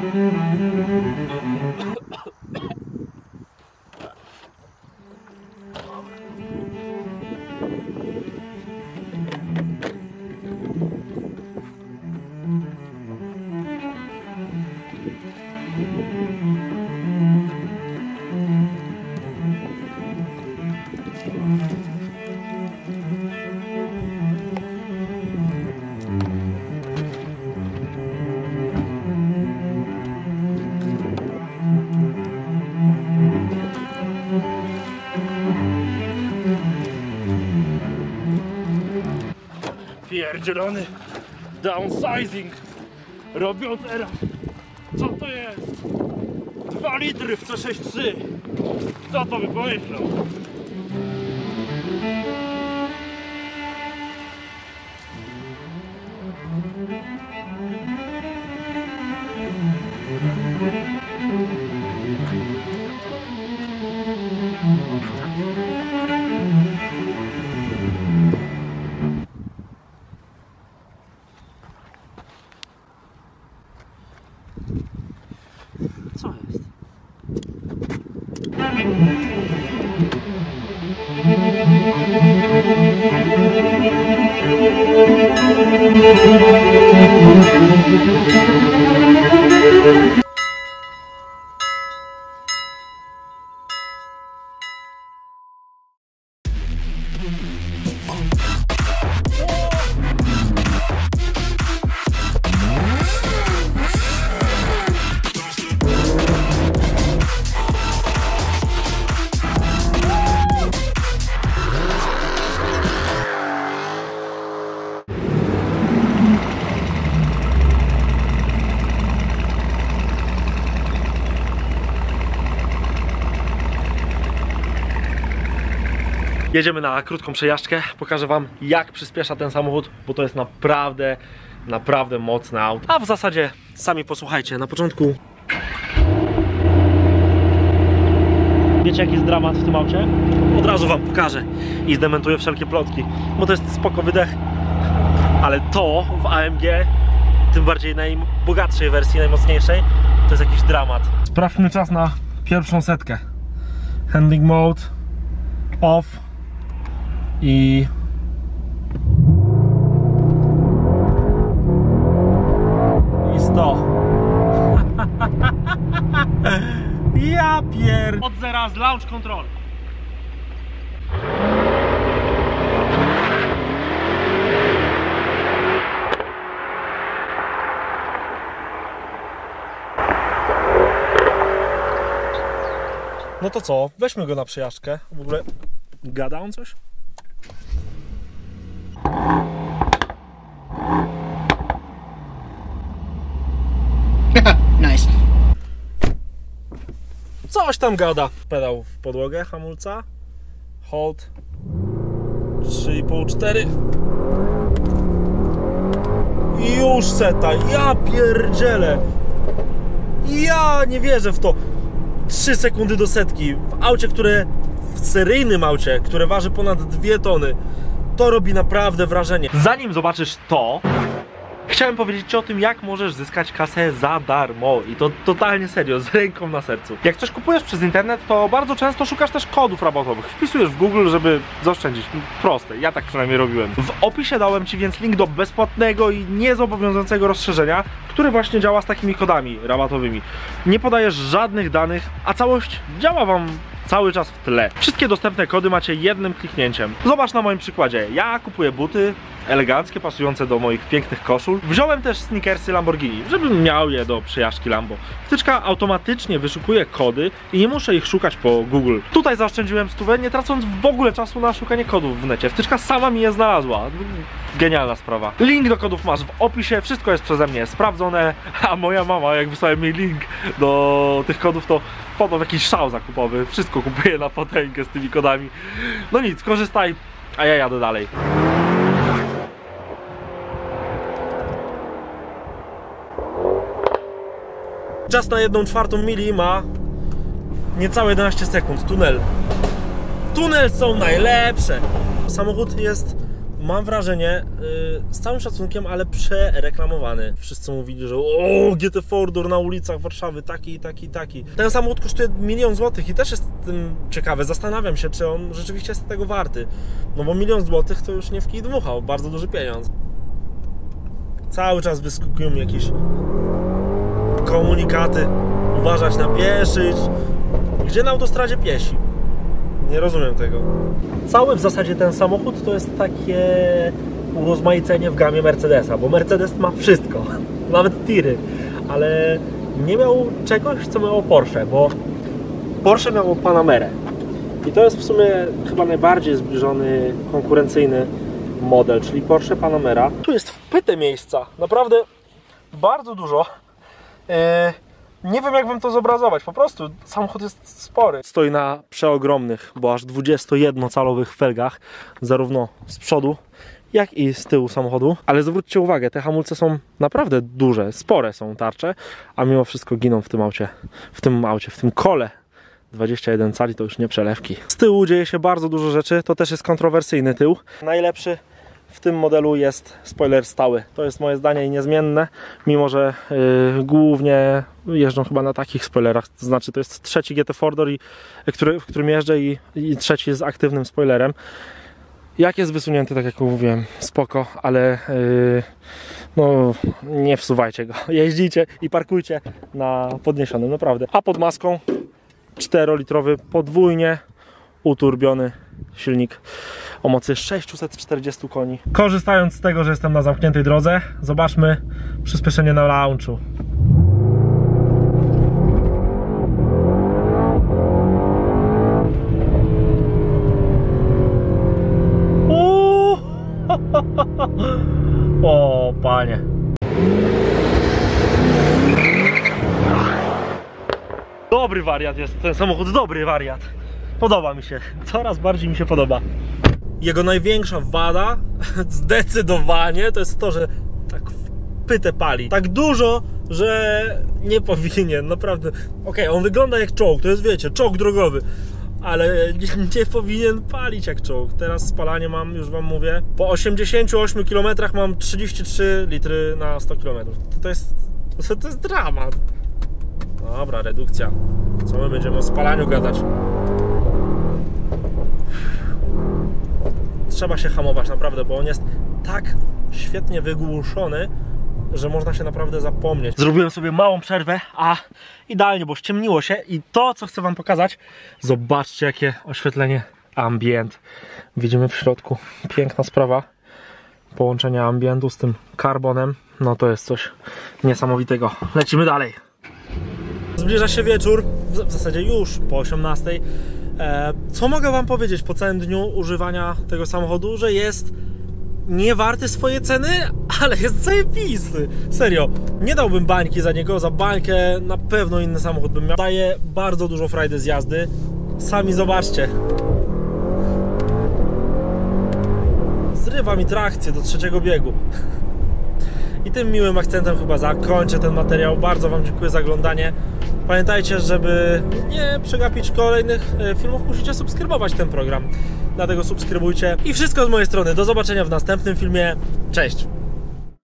Pierdzielony downsizing robią teraz. Co to jest? 2 litry w C63. Kto to by pomyślał? Co jest? Jedziemy na krótką przejażdżkę, pokażę wam jak przyspiesza ten samochód, bo to jest naprawdę mocne auto. A w zasadzie sami posłuchajcie, na początku wiecie jaki jest dramat w tym aucie? Od razu wam pokażę i zdementuję wszelkie plotki, bo to jest spoko wydech, ale to w AMG, tym bardziej najbogatszej wersji, najmocniejszej, to jest jakiś dramat. Sprawdźmy czas na pierwszą setkę. Handling mode off i i 100. Ja pier... Od zera z launch control. No to co? Weźmy go na przejażdżkę. W ogóle gada on coś? Nice. Coś tam gada. Pedał w podłogę hamulca. Hold 3,5, 4. I już seta. Ja pierdzielę. Ja nie wierzę w to. 3 sekundy do setki. W aucie, w seryjnym aucie, które waży ponad 2 tony. To robi naprawdę wrażenie. Zanim zobaczysz to, chciałem powiedzieć ci o tym, jak możesz zyskać kasę za darmo. I to totalnie serio, z ręką na sercu. Jak coś kupujesz przez internet, to bardzo często szukasz też kodów rabatowych. Wpisujesz w Google, żeby zaoszczędzić. Proste, ja tak przynajmniej robiłem. W opisie dałem ci więc link do bezpłatnego i niezobowiązującego rozszerzenia, które właśnie działa z takimi kodami rabatowymi. Nie podajesz żadnych danych, a całość działa wam cały czas w tle. Wszystkie dostępne kody macie jednym kliknięciem. Zobacz na moim przykładzie. Ja kupuję buty eleganckie, pasujące do moich pięknych koszul. Wziąłem też sneakersy Lamborghini, żebym miał je do przejażdżki Lambo. Wtyczka automatycznie wyszukuje kody i nie muszę ich szukać po Google. Tutaj zaoszczędziłem 100, nie tracąc w ogóle czasu na szukanie kodów w necie. Wtyczka sama mi je znalazła. Genialna sprawa. Link do kodów masz w opisie, wszystko jest przeze mnie sprawdzone, a moja mama, jak wysłałem mi link do tych kodów, to wpadła w jakiś szał zakupowy. Wszystko kupuję na potęgę z tymi kodami. No nic, korzystaj, a ja jadę dalej. Czas na 1/4 mili ma niecałe 11 sekund. Tunel są najlepsze. Samochód jest mam wrażenie, z całym szacunkiem, ale przereklamowany. Wszyscy mówili, że o, GT Four Door na ulicach Warszawy, taki. Ten samochód kosztuje 1 000 000 złotych i też jest tym ciekawe. Zastanawiam się, czy on rzeczywiście jest tego warty. No bo 1 000 000 złotych to już nie w kij dmuchał, bardzo duży pieniądz. Cały czas wyskakują jakieś komunikaty. Uważać na pieszych. Gdzie na autostradzie piesi? Nie rozumiem tego. Cały w zasadzie ten samochód to jest takie urozmaicenie w gamie Mercedesa, bo Mercedes ma wszystko, nawet tiry, ale nie miał czegoś, co miało Porsche, bo Porsche miało Panamerę i to jest w sumie chyba najbardziej zbliżony, konkurencyjny model, czyli Porsche Panamera. Tu jest wpyte miejsca, naprawdę bardzo dużo. Nie wiem, jak wam to zobrazować, po prostu samochód jest spory. Stoi na przeogromnych, bo aż 21-calowych felgach, zarówno z przodu, jak i z tyłu samochodu. Ale zwróćcie uwagę, te hamulce są naprawdę duże, spore są tarcze, a mimo wszystko giną w tym aucie, w tym kole. 21 cali to już nie przelewki. Z tyłu dzieje się bardzo dużo rzeczy, to też jest kontrowersyjny tył. Najlepszy w tym modelu jest spoiler stały. To jest moje zdanie i niezmienne, mimo że głównie jeżdżą chyba na takich spoilerach. To znaczy, to jest trzeci GT Four Door, w którym jeżdżę i trzeci z aktywnym spoilerem. Jak jest wysunięty, tak jak mówiłem, spoko, ale no nie wsuwajcie go. Jeździcie i parkujcie na podniesionym, naprawdę. A pod maską 4-litrowy podwójnie uturbiony silnik o mocy 640 koni. Korzystając z tego, że jestem na zamkniętej drodze, zobaczmy przyspieszenie na launchu. O panie. Dobry wariat jest ten samochód, dobry wariat. Podoba mi się, coraz bardziej mi się podoba. Jego największa wada, zdecydowanie, to jest to, że tak wpytę pali. Tak dużo, że nie powinien, naprawdę. Okej, on wygląda jak czołg, to jest, wiecie, czołg drogowy. Ale nie powinien palić jak czołg. Teraz spalanie mam, już wam mówię, po 88 km mam 33 litry na 100 km. To jest dramat. Dobra, redukcja. Co my będziemy o spalaniu gadać? Trzeba się hamować naprawdę, bo on jest tak świetnie wygłuszony, że można się naprawdę zapomnieć. Zrobiłem sobie małą przerwę, a idealnie, bo ściemniło się i to, co chcę wam pokazać, zobaczcie, jakie oświetlenie ambient widzimy w środku. Piękna sprawa. Połączenie ambientu z tym karbonem, no to jest coś niesamowitego. Lecimy dalej. Zbliża się wieczór, w zasadzie już po 18. Co mogę wam powiedzieć po całym dniu używania tego samochodu, że jest nie warty swojej ceny, ale jest zajebisty. Serio, nie dałbym bańki za niego, za bańkę na pewno inny samochód bym miał. Daje bardzo dużo frajdy z jazdy. Sami zobaczcie. Zrywa mi trakcję do trzeciego biegu. I tym miłym akcentem chyba zakończę ten materiał. Bardzo wam dziękuję za oglądanie. Pamiętajcie, żeby nie przegapić kolejnych filmów, musicie subskrybować ten program. Dlatego subskrybujcie. I wszystko z mojej strony. Do zobaczenia w następnym filmie. Cześć!